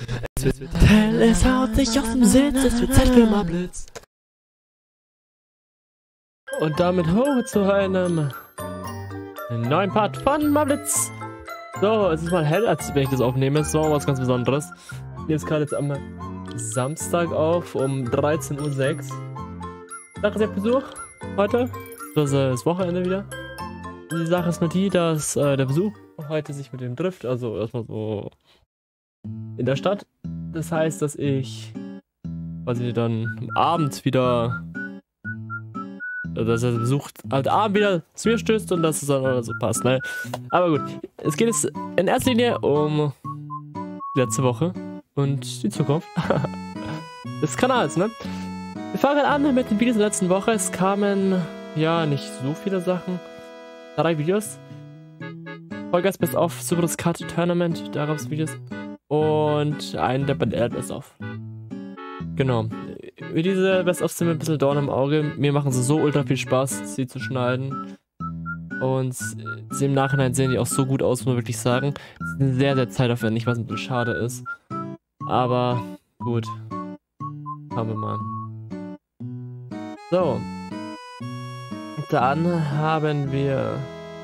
Es wird hell, es haut sich aus dem Sitz, es wird Zeit für Mablitz. Und damit hoch zu einem neuen Part von Mablitz. So, es ist mal hell, als wenn ich das aufnehme. Es ist auch was ganz Besonderes. Ich nehme es gerade jetzt am Samstag auf um 13:06 Uhr. Danke sehr für Besuch heute. Das ist das Wochenende wieder. Die Sache ist nur die, dass der Besuch heute sich mit dem trifft. Also erstmal so in der Stadt. Das heißt, dass ich quasi dann am Abend wieder, dass er besucht, halt Abend wieder zu mir stößt und dass es dann oder so passt, ne? Aber gut, es geht jetzt in erster Linie um die letzte Woche und die Zukunft des Kanals, ne? Wir fangen an mit den Videos der letzten Woche. Es kamen, ja, nicht so viele Sachen. 3 Videos. Vollgas Best of Super Cut Tournament, da gab es Videos. Und ein der Best of. Genau. Diese Best of sind mir ein bisschen Dorn im Auge. Mir machen sie so ultra viel Spaß, sie zu schneiden. Und sie im Nachhinein sehen die auch so gut aus, muss man wirklich sagen. Sie sind sehr, sehr zeitaufwendig, was ein bisschen schade ist. Aber gut. Schauen wir mal. So. Dann haben wir...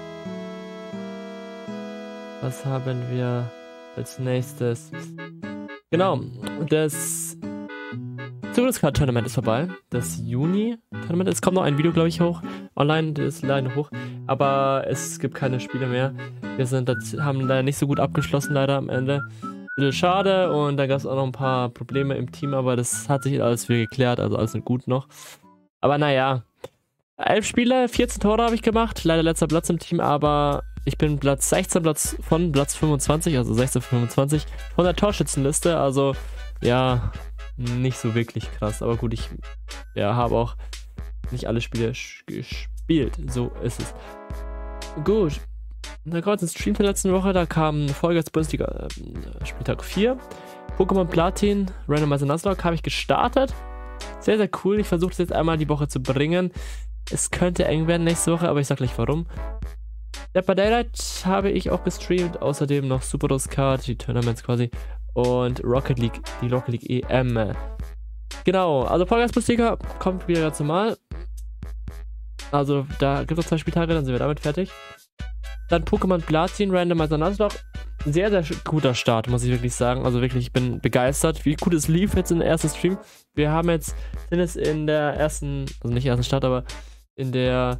Was haben wir als nächstes? Genau, das Super Tournament ist vorbei. Das Juni-Tournament. Es kommt noch ein Video, glaube ich, hoch. Online, das ist leider hoch. Aber es gibt keine Spiele mehr. Haben leider nicht so gut abgeschlossen, leider am Ende. Ein bisschen schade. Und da gab es auch noch ein paar Probleme im Team. Aber das hat sich alles wieder geklärt. Also alles gut noch. Aber naja. 11 Spiele, 14 Tore habe ich gemacht. Leider letzter Platz im Team. Aber ich bin Platz 16, von Platz 25. Also 16 von 25. Von der Torschützenliste. Also, ja... Nicht so wirklich krass, aber gut, ich habe auch nicht alle Spiele gespielt, so ist es. Gut, dann kommt ins Stream der letzten Woche, da kam Vollgas Bundesliga Spieltag 4, Pokémon Platin, Randomizer Nuzlocke habe ich gestartet, sehr, sehr cool, ich versuche das jetzt einmal die Woche zu bringen, es könnte eng werden nächste Woche, aber ich sag gleich warum. Dead by Daylight habe ich auch gestreamt, außerdem noch Super Card, die Tournaments quasi. Und Rocket League, die Rocket League EM. Genau, also Vollgas Bundesliga kommt wieder ganz normal. Also da gibt es noch 2 Spieltage, dann sind wir damit fertig. Dann Pokémon Platin, Randomizer Nuzlocke. Sehr, sehr guter Start, muss ich wirklich sagen. Also wirklich, ich bin begeistert, wie gut es lief jetzt in der ersten Stream. Wir haben jetzt, sind es in der ersten, also nicht ersten Stadt, aber in der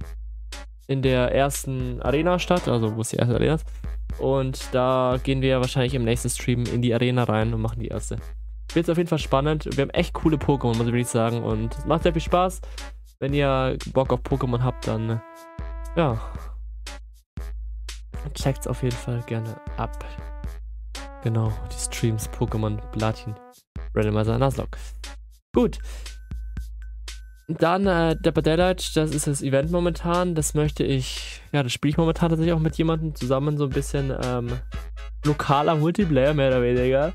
ersten Arena-Stadt, also wo es die erste Arena ist. Und da gehen wir wahrscheinlich im nächsten Stream in die Arena rein und machen die erste. Wird jetzt auf jeden Fall spannend. Wir haben echt coole Pokémon, muss ich wirklich sagen. Und es macht sehr viel Spaß. Wenn ihr Bock auf Pokémon habt, dann ja, checkt's auf jeden Fall gerne ab. Genau, die Streams Pokémon Platin, Randomizer Nuzlocke. Gut. Dann Dead by Daylight, das ist das Event momentan, das möchte ich, ja, das spiele ich momentan tatsächlich auch mit jemandem zusammen, so ein bisschen lokaler Multiplayer, mehr oder weniger.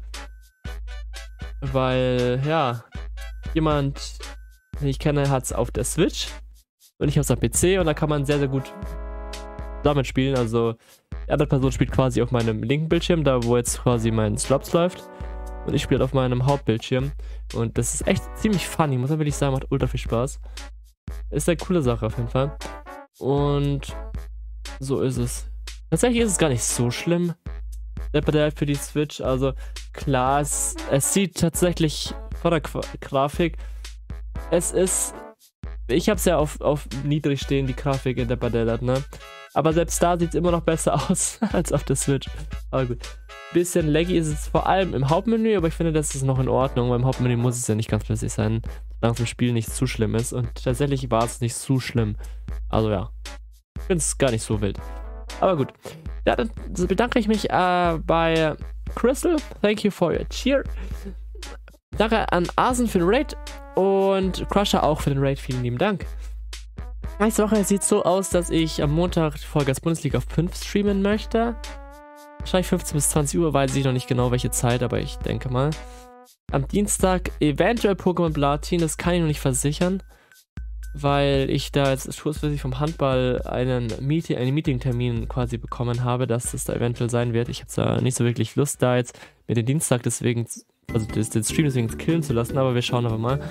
Weil, ja, jemand, den ich kenne, hat es auf der Switch und ich habe es am PC und da kann man sehr, sehr gut damit spielen, also die andere Person spielt quasi auf meinem linken Bildschirm, da wo jetzt quasi mein Slops läuft. Und ich spiele auf meinem Hauptbildschirm. Und das ist echt ziemlich funny, muss man wirklich sagen, macht ultra viel Spaß. Ist eine coole Sache auf jeden Fall. Und so ist es. Tatsächlich ist es gar nicht so schlimm. Für die Switch. Also klar, es sieht tatsächlich von der Grafik. Es ist. Ich habe es ja auf niedrig stehen, die Grafik in Dead by Daylight, ne? Aber selbst da sieht es immer noch besser aus als auf der Switch. Aber gut. Bisschen laggy ist es vor allem im Hauptmenü, aber ich finde, das ist noch in Ordnung, weil im Hauptmenü muss es ja nicht ganz flüssig sein, solange es im Spiel nicht zu schlimm ist. Und tatsächlich war es nicht zu schlimm. Also ja, ich finde es gar nicht so wild. Aber gut, ja, dann bedanke ich mich bei Crystal. Thank you for your cheer. Danke an Asen für den Raid und Crusher auch für den Raid. Vielen lieben Dank. Nächste Woche sieht es so aus, dass ich am Montag Vollgas Bundesliga auf 5 streamen möchte. Wahrscheinlich 15 bis 20 Uhr, weiß ich noch nicht genau welche Zeit, aber ich denke mal. Am Dienstag eventuell Pokémon Platin, das kann ich noch nicht versichern, weil ich da jetzt kurzfristig vom Handball einen Meeting-Termin quasi bekommen habe, dass es da eventuell sein wird. Ich habe da nicht so wirklich Lust, da jetzt mir den Dienstag deswegen, also den Stream deswegen killen zu lassen, aber wir schauen aber mal.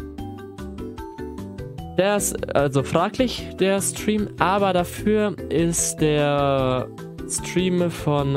Der ist also fraglich, der Stream, aber dafür ist der Stream von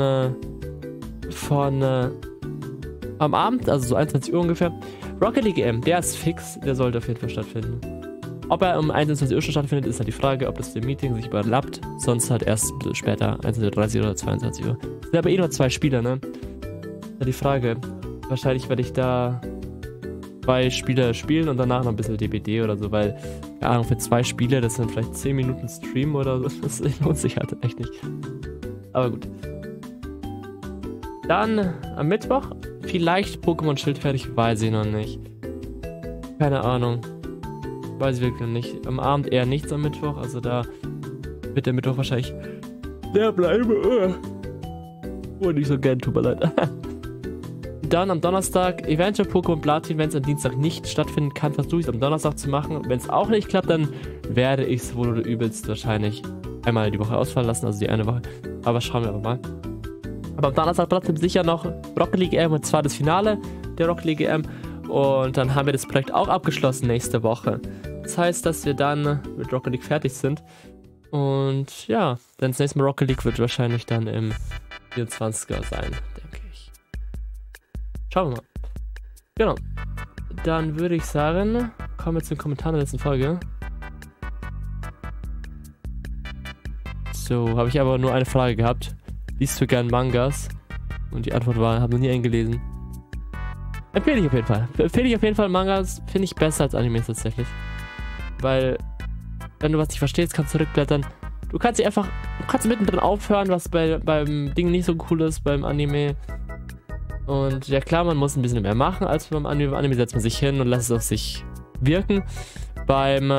am Abend, also so 21 Uhr ungefähr, Rocket League EM, der ist fix, der sollte auf jeden Fall stattfinden. Ob er um 21 Uhr schon stattfindet, ist halt die Frage, ob das dem Meeting sich überlappt, sonst halt erst ein bisschen später, 21:30 oder 22 Uhr. Es sind aber eh nur 2 Spieler, ne? Das ist halt die Frage. Wahrscheinlich werde ich da 2 Spiele spielen und danach noch ein bisschen DBD oder so, weil, keine Ahnung, für 2 Spiele, das sind vielleicht 10 Minuten Stream oder so, das lohnt sich halt echt nicht. Aber gut. Dann am Mittwoch vielleicht Pokémon Schild fertig, weiß ich noch nicht. Keine Ahnung. Weiß ich wirklich noch nicht. Am Abend eher nichts am Mittwoch, also da wird der Mittwoch wahrscheinlich leer bleiben. Oh, nicht so gern, tut mir leid. Dann am Donnerstag eventuell Pokémon Platin, wenn es am Dienstag nicht stattfinden kann, versuche ich es am Donnerstag zu machen. Wenn es auch nicht klappt, dann werde ich es wohl oder übelst wahrscheinlich einmal die Woche ausfallen lassen, also die eine Woche. Aber schauen wir aber mal. Aber am Donnerstag bleibt sicher noch Rocket League EM und zwar das Finale der Rocket League EM. Und dann haben wir das Projekt auch abgeschlossen nächste Woche. Das heißt, dass wir dann mit Rocket League fertig sind. Und ja, dann das nächste Mal Rocket League wird wahrscheinlich dann im 24er sein, denke ich. Schauen wir mal. Genau. Dann würde ich sagen, kommen wir zum Kommentar der letzten Folge. So, habe ich aber nur eine Frage gehabt. Liest du gern Mangas? Und die Antwort war, habe noch nie einen gelesen. Empfehle ich auf jeden Fall. Empfehle ich auf jeden Fall Mangas, finde ich besser als Animes tatsächlich. Weil, wenn du was nicht verstehst, kannst du zurückblättern. Du kannst mittendrin aufhören, was beim Ding nicht so cool ist, beim Anime. Und ja klar, man muss ein bisschen mehr machen als beim Anime. Beim Anime setzt man sich hin und lässt es auf sich wirken. Beim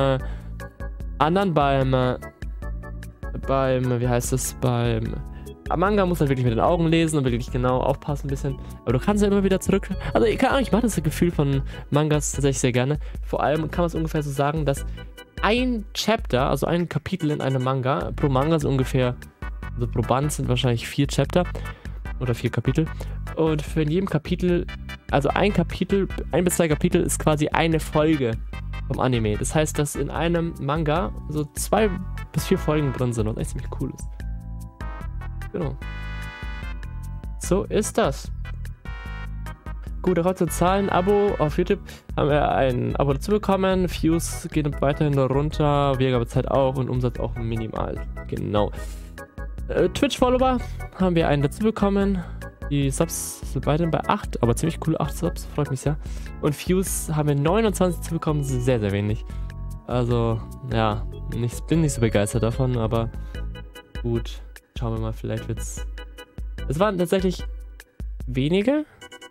wie heißt es, beim Manga muss halt wirklich mit den Augen lesen und wirklich genau aufpassen ein bisschen. Aber du kannst ja immer wieder zurück. Also keine Ahnung, ich mag das Gefühl von Mangas tatsächlich sehr gerne. Vor allem kann man es ungefähr so sagen, dass ein Chapter, also ein Kapitel in einem Manga, pro Manga sind ungefähr, also pro Band sind wahrscheinlich 4 Chapter oder 4 Kapitel. Und für in jedem Kapitel, also ein bis 2 Kapitel ist quasi eine Folge vom Anime. Das heißt, dass in einem Manga so 2 bis 4 Folgen drin sind, was echt ziemlich cool ist. Genau. So ist das. Gut, auch zu Zahlen. Abo auf YouTube haben wir ein Abo dazu bekommen. Views gehen weiterhin runter, Wiedergabezeit auch und Umsatz auch minimal. Genau. Twitch-Follower haben wir einen dazu bekommen. Die Subs sind weiterhin bei 8, aber ziemlich cool, 8 Subs, freut mich sehr. Und Views haben wir 29 dazu bekommen, sehr, sehr wenig. Also, ja, bin nicht so begeistert davon, aber gut. Schauen wir mal, vielleicht wird's. Es waren tatsächlich wenige,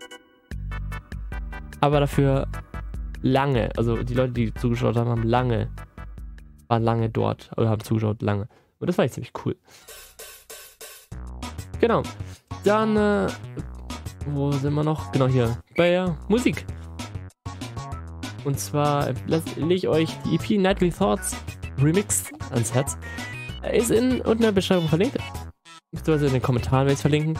aber dafür lange. Also die Leute, die zugeschaut haben, waren lange dort oder haben zugeschaut lange. Und das war echt ziemlich cool. Genau. Dann, wo sind wir noch? Genau hier, bei der Musik. Und zwar lege ich euch die EP Nightly Thoughts Remix ans Herz. Ist unten in der Beschreibung verlinkt. Beziehungsweise in den Kommentaren werde ich es verlinken.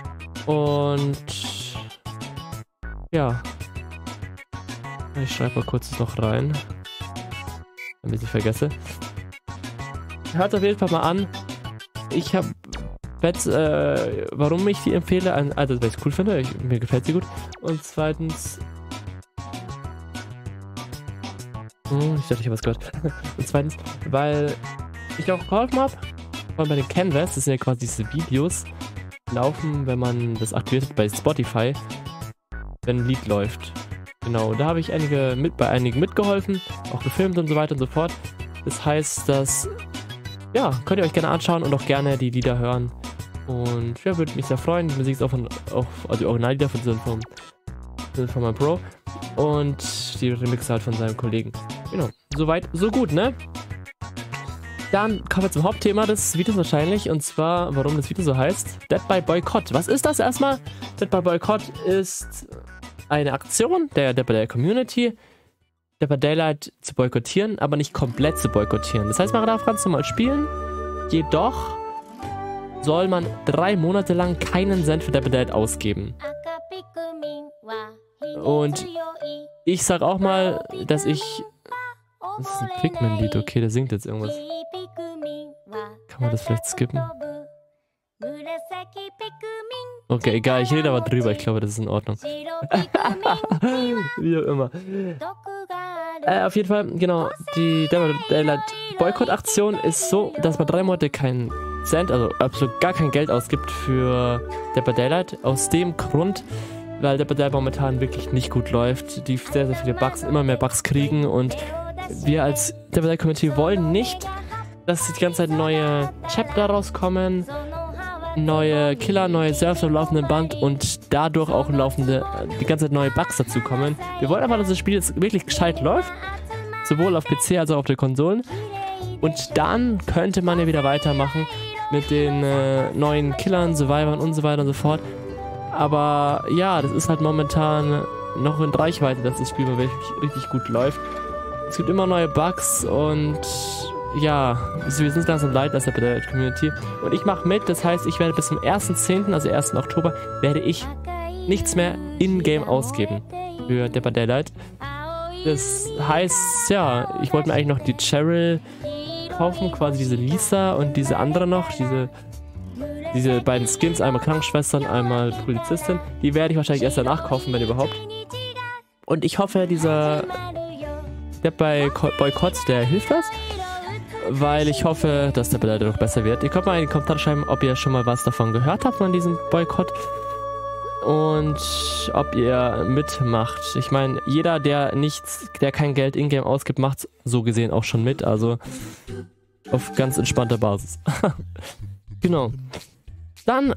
Und ja. Ich schreibe mal kurz noch rein. Damit ich vergesse. Hört auf jeden Fall mal an. Ich habe warum ich die empfehle, also weil ich es cool finde, mir gefällt sie gut. Und zweitens. Ich dachte, ich habe was gehört. Und zweitens, weil ich auch geholfen habe, vor allem bei den Canvas, das sind ja quasi diese Videos, laufen, wenn man das aktiviert bei Spotify, wenn ein Lied läuft. Genau, da habe ich bei einigen mitgeholfen, auch gefilmt und so weiter und so fort. Das heißt, dass, ja, könnt ihr euch gerne anschauen und auch gerne die Lieder hören. Und ja, würde mich sehr freuen. Die Musik ist auch also die Originallieder sind von meinem Bro und die Remixe halt von seinem Kollegen. Genau, soweit, so gut, ne? Dann kommen wir zum Hauptthema des Videos wahrscheinlich, und zwar, warum das Video so heißt, Dead by Boycott. Was ist das erstmal? Dead by Boycott ist eine Aktion der Dead by Daylight Community, Dead by Daylight zu boykottieren, aber nicht komplett zu boykottieren. Das heißt, man darf ganz normal spielen, jedoch soll man 3 Monate lang keinen Cent für Dead by Daylight ausgeben. Und ich sag auch mal, dass ich... Das ist ein Pikmin-Lied, okay, der singt jetzt irgendwas. Kann man das vielleicht skippen? Okay, egal, ich rede aber drüber, ich glaube, das ist in Ordnung. Wie auch immer. Auf jeden Fall, genau, die Boykott-Aktion ist so, dass man 3 Monate keinen Cent, also absolut gar kein Geld ausgibt für Dead by Daylight. Aus dem Grund, weil Dead by Daylight momentan wirklich nicht gut läuft. Die sehr, sehr viele Bugs, immer mehr Bugs kriegen und wir als Dead by Daylight Community wollen nicht, dass die ganze Zeit neue Chapter rauskommen, neue Killer, neue Server am laufenden Band und dadurch auch die ganze Zeit neue Bugs dazu kommen. Wir wollen aber, dass das Spiel jetzt wirklich gescheit läuft, sowohl auf PC als auch auf den Konsolen. Und dann könnte man ja wieder weitermachen mit den neuen Killern, Survivern und so weiter und so fort. Aber ja, das ist halt momentan noch in Reichweite, dass das Spiel wirklich richtig gut läuft. Es gibt immer neue Bugs und ja, wir sind langsam leid als der Community. Und ich mache mit, das heißt, ich werde bis zum 1.10., also 1. Oktober, werde ich nichts mehr in-game ausgeben für Dead by Daylight. Das heißt, ja, ich wollte mir eigentlich noch die Cheryl kaufen, quasi diese Lisa und diese andere noch, diese beiden Skins, einmal Krankenschwestern, einmal Polizistin. Die werde ich wahrscheinlich erst danach kaufen, wenn überhaupt. Und ich hoffe, dieser Dead by Boykott, der hilft das. Weil ich hoffe, dass der Beleidigung noch besser wird. Ihr könnt mal in die Kommentare schreiben, ob ihr schon mal was davon gehört habt, von diesem Boykott. Und ob ihr mitmacht. Ich meine, jeder, der kein Geld in-game ausgibt, macht so gesehen auch schon mit. Also auf ganz entspannter Basis. Genau. Dann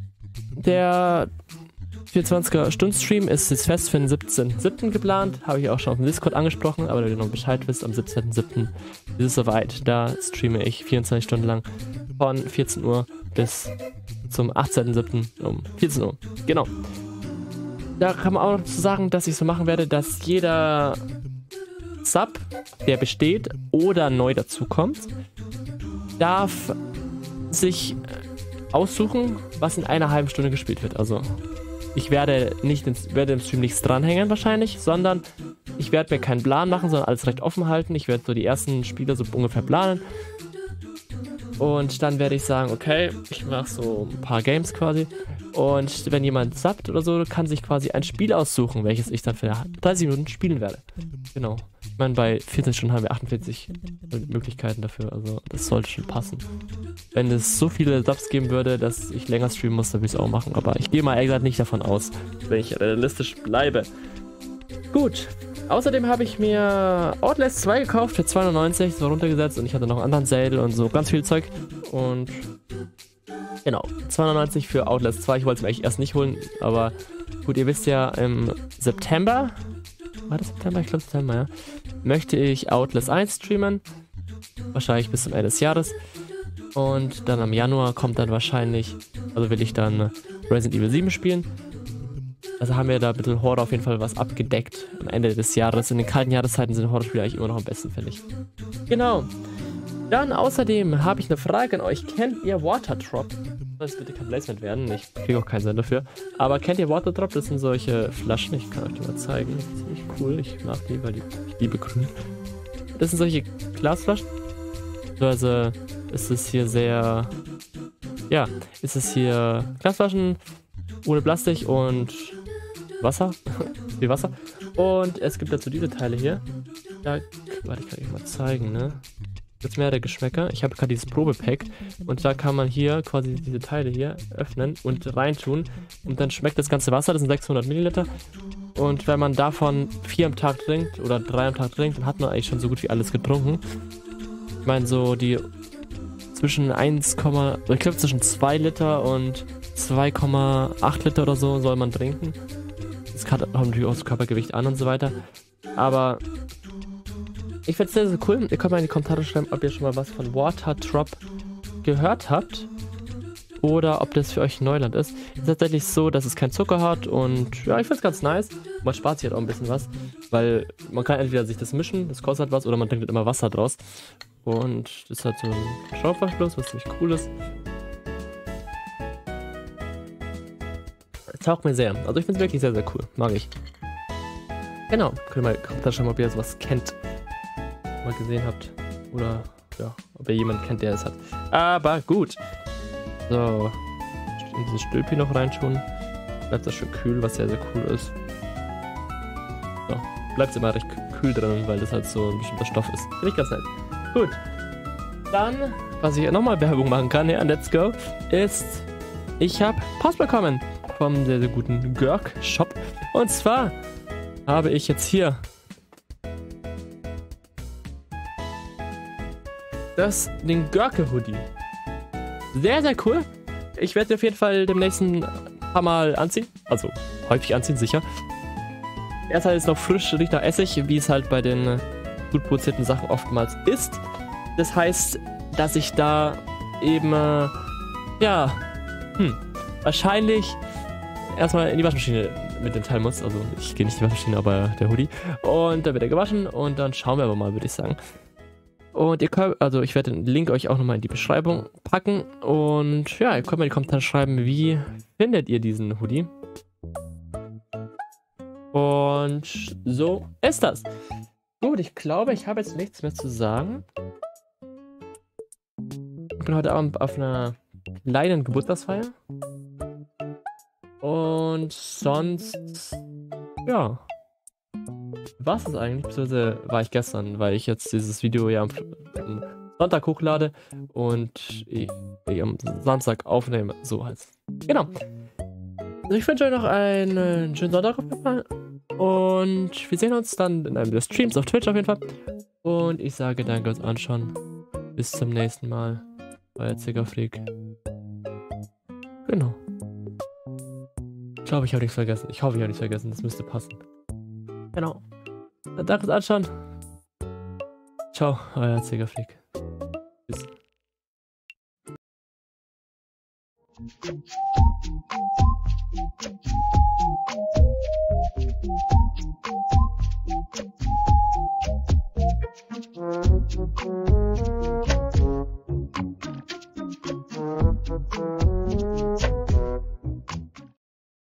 der 24er-Stunden-Stream ist jetzt fest für den 17.07. geplant. Habe ich auch schon auf dem Discord angesprochen, aber wenn ihr noch Bescheid wisst, am 17.07. ist es soweit. Da streame ich 24 Stunden lang von 14 Uhr bis zum 18.07. um 14 Uhr. Genau. Da kann man auch noch zu sagen, dass ich so machen werde, dass jeder Sub, der besteht oder neu dazukommt, darf sich aussuchen, was in einer halben Stunde gespielt wird. Also ich werde im Stream nichts dranhängen wahrscheinlich, sondern ich werde mir keinen Plan machen, sondern alles recht offen halten. Ich werde so die ersten Spiele so ungefähr planen. Und dann werde ich sagen, okay, ich mache so ein paar Games quasi. Und wenn jemand subbt oder so, kann sich quasi ein Spiel aussuchen, welches ich dann für 30 Minuten spielen werde. Genau. Ich meine, bei 14 Stunden haben wir 48 Möglichkeiten dafür. Also das sollte schon passen. Wenn es so viele Subs geben würde, dass ich länger streamen muss, dann würde ich es auch machen. Aber ich gehe mal ehrlich gesagt nicht davon aus, wenn ich realistisch bleibe. Gut. Außerdem habe ich mir Outlast 2 gekauft für 2,90 so runtergesetzt und ich hatte noch einen anderen Sale und so ganz viel Zeug. Und genau, 2,90 für Outlast 2. Ich wollte es mir eigentlich erst nicht holen, aber gut, ihr wisst ja, im September, war das September? Ich glaube September, ja, möchte ich Outlast 1 streamen. Wahrscheinlich bis zum Ende des Jahres. Und dann am Januar kommt dann wahrscheinlich, also will ich dann Resident Evil 7 spielen. Also haben wir da ein bisschen Horror auf jeden Fall was abgedeckt am Ende des Jahres. In den kalten Jahreszeiten sind Horrorspiele eigentlich immer noch am besten, finde ich. Genau. Dann außerdem habe ich eine Frage an euch. Kennt ihr Waterdrop? Das bitte kein Placement werden. Ich kriege auch keinen Sinn dafür. Aber kennt ihr Waterdrop? Das sind solche Flaschen. Ich kann euch die mal zeigen. Das ist ziemlich cool. Ich mag die, weil ich liebe grün. Das sind solche Glasflaschen. Also ist es hier sehr... Ja, ist es hier Glasflaschen ohne Plastik und Wasser. Viel Wasser. Und es gibt dazu diese Teile hier. Da, warte, ich kann euch mal zeigen, ne? Jetzt mehrere Geschmäcker. Ich habe gerade dieses Probepack und da kann man hier quasi diese Teile hier öffnen und reintun und dann schmeckt das ganze Wasser, das sind 600 Milliliter und wenn man davon 4 am Tag trinkt oder 3 am Tag trinkt, dann hat man eigentlich schon so gut wie alles getrunken. Ich meine so die zwischen ich glaube zwischen 2 Liter und 2,8 Liter oder so soll man trinken. Das kommt natürlich auch das Körpergewicht an und so weiter, aber ich finde es sehr, sehr cool. Ihr könnt mal in die Kommentare schreiben, ob ihr schon mal was von Waterdrop gehört habt. Oder ob das für euch Neuland ist. Es ist tatsächlich so, dass es keinen Zucker hat und ja, ich finde es ganz nice. Man spart sich halt auch ein bisschen was, weil man kann entweder sich das mischen, das kostet halt was, oder man trinkt halt immer Wasser draus. Und das hat so einen Schraubverschluss, was ziemlich cool ist. Es taugt mir sehr. Also ich finde es wirklich sehr, sehr cool. Mag ich. Genau, könnt ihr mal Kommentar schreiben, ob ihr sowas kennt, mal gesehen habt. Oder, ja, ob ihr jemanden kennt, der es hat. Aber gut. So, in dieses Stülpi noch reinschauen. Bleibt das schön kühl, was sehr, sehr cool ist. So, bleibt immer recht kühl drin, weil das halt so ein bestimmter Stoff ist. Finde ich ganz nett. Gut. Dann, was ich nochmal Werbung machen kann, ja, let's go, ist, ich habe Post bekommen vom sehr, sehr guten Görk Shop. Und zwar habe ich jetzt hier den Görke Hoodie. Sehr, sehr cool. Ich werde auf jeden Fall demnächst ein paar Mal anziehen. Also häufig anziehen, sicher. Er ist halt jetzt noch frisch, riecht nach Essig, wie es halt bei den gut produzierten Sachen oftmals ist. Das heißt, dass ich da eben, ja, wahrscheinlich erstmal in die Waschmaschine mit dem Teil muss. Also ich gehe nicht in die Waschmaschine, aber der Hoodie. Und dann wird er gewaschen und dann schauen wir aber mal, würde ich sagen. Und ihr könnt, also ich werde den Link euch auch nochmal in die Beschreibung packen. Und ja, ihr könnt mal in die Kommentare schreiben, wie findet ihr diesen Hoodie? Und so ist das. Gut, ich glaube, ich habe jetzt nichts mehr zu sagen. Ich bin heute Abend auf einer kleinen Geburtstagsfeier. Und sonst, ja, war es eigentlich, beziehungsweise war ich gestern, weil ich jetzt dieses Video ja am Sonntag hochlade und ich am Samstag aufnehme, so heißt. Genau. Also ich wünsche euch noch einen schönen Sonntag auf jeden Fall. Und wir sehen uns dann in einem der Streams auf Twitch auf jeden Fall. Und ich sage danke fürs Anschauen. Bis zum nächsten Mal. Euer Zickerfreak. Genau. Ich glaube, ich habe nichts vergessen. Ich hoffe, ich habe nichts vergessen. Das müsste passen. Genau. Dann danke fürs Anschauen. Ciao, euer Zickerfreak. Tschüss.